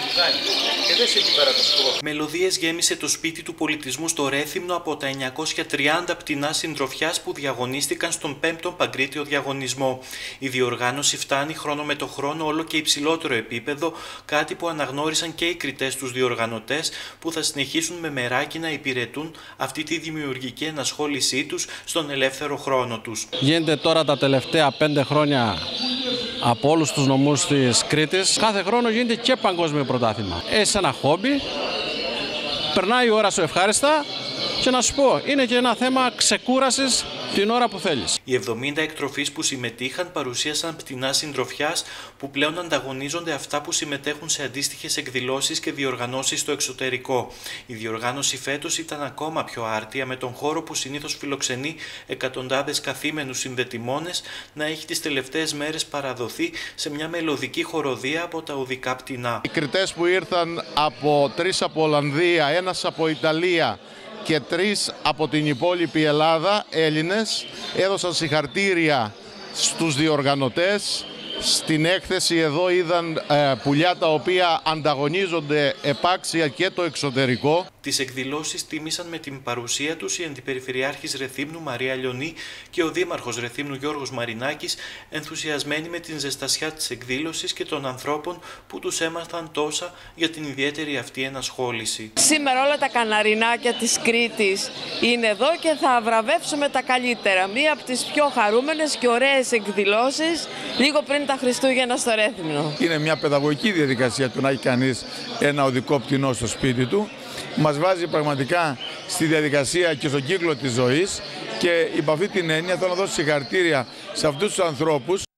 Μελωδίες γέμισε το σπίτι του πολιτισμού στο Ρέθυμνο από τα 930 πτηνά συντροφιάς που διαγωνίστηκαν στον 5ο Παγκρίτιο Διαγωνισμό. Η διοργάνωση φτάνει χρόνο με το χρόνο όλο και υψηλότερο επίπεδο, κάτι που αναγνώρισαν και οι κριτές τους διοργανωτές, που θα συνεχίσουν με μεράκι να υπηρετούν αυτή τη δημιουργική ενασχόλησή τους στον ελεύθερο χρόνο τους. Γίνεται τώρα τα τελευταία 5 χρόνια από όλους τους νομούς της Κρήτης. Κάθε χρόνο γίνεται και παγκόσμιο πρωτάθλημα. Έχεις ένα χόμπι, περνάει η ώρα σου ευχάριστα και να σου πω, είναι και ένα θέμα ξεκούρασης την ώρα που θέλεις. Οι 70 εκτροφείς που συμμετείχαν παρουσίασαν πτηνά συντροφιάς που πλέον ανταγωνίζονται αυτά που συμμετέχουν σε αντίστοιχες εκδηλώσεις και διοργανώσεις στο εξωτερικό. Η διοργάνωση φέτος ήταν ακόμα πιο άρτια, με τον χώρο που συνήθως φιλοξενεί εκατοντάδες καθήμενους συνδετημόνες να έχει τις τελευταίες μέρες παραδοθεί σε μια μελωδική χοροδία από τα οδικά πτηνά. Οι κριτές που ήρθαν από 3 από Ολλανδία, 1 από Ιταλία και 3 από την υπόλοιπη Ελλάδα, Έλληνες, έδωσαν συγχαρτήρια στους διοργανωτές. Στην έκθεση εδώ είδαν πουλιά τα οποία ανταγωνίζονται επάξια και το εξωτερικό. Τις εκδηλώσεις τίμησαν με την παρουσία τους η Αντιπεριφερειάρχης Ρεθύμνου Μαρία Λιονή και ο Δήμαρχος Ρεθύμνου Γιώργος Μαρινάκης, ενθουσιασμένοι με την ζεστασιά της εκδήλωσης και των ανθρώπων που τους έμαθαν τόσα για την ιδιαίτερη αυτή ενασχόληση. Σήμερα όλα τα καναρινάκια της Κρήτης είναι εδώ και θα βραβεύσουμε τα καλύτερα. Μία από τις πιο χαρούμενες και ωραίες εκδηλώσεις λίγο πριν τα Χριστούγεννα στο Ρέθυμνο. Είναι μια παιδαγωγική διαδικασία του να έχει κανείς ένα οδικό πτηνό στο σπίτι του. Μας βάζει πραγματικά στη διαδικασία και στον κύκλο της ζωής και υπ' αυτή την έννοια θέλω να δώσω συγχαρητήρια σε αυτούς τους ανθρώπους